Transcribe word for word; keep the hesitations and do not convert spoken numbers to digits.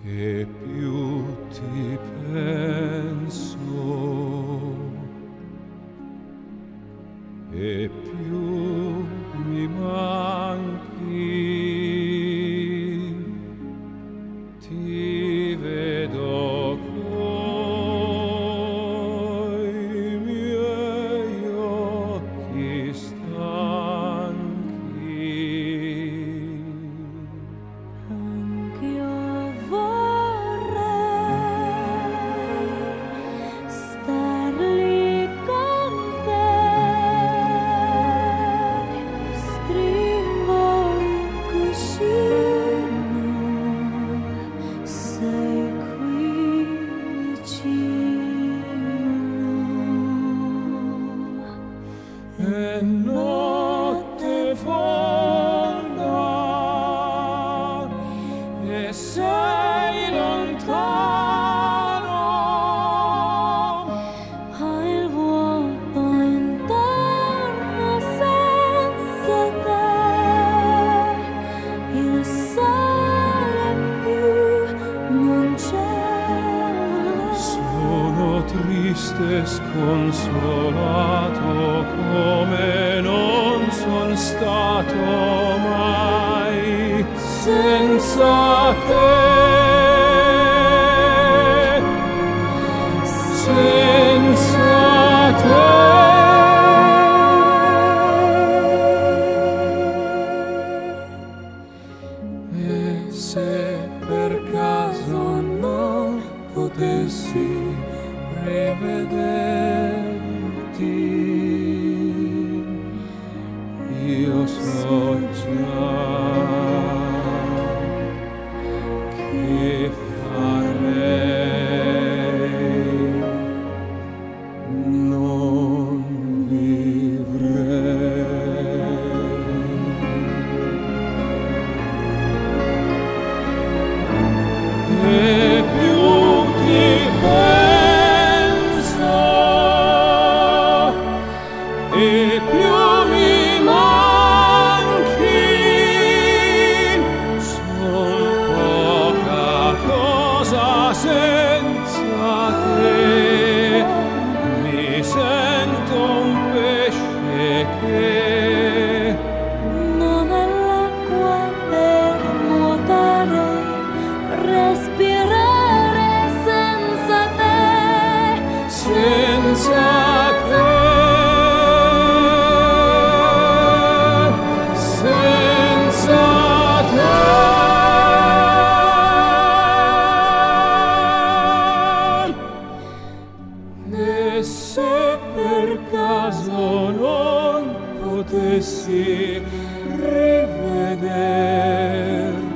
e più ti penso e più mi manchi. Ti vedo coi miei occhi stanchi. Anch'io vorrei star lì con te. Stringo il cuscino, sei qui vicino. È notte fonda e sei lontano. Hai il vuoto intorno senza te. Il sole più non c'è. Sono triste e sconsolato come non son stato mai senza te. Senza te. E se per caso non potessi rivederti, io so già che farei, non vivrei. E più ti penso e più mi manchi. Son poca cosa senza te. Mi sento un pesce che Non ha l'acqua per nuotare, respirare senza te. senza te, senza te. E se per caso non potessi rivederti,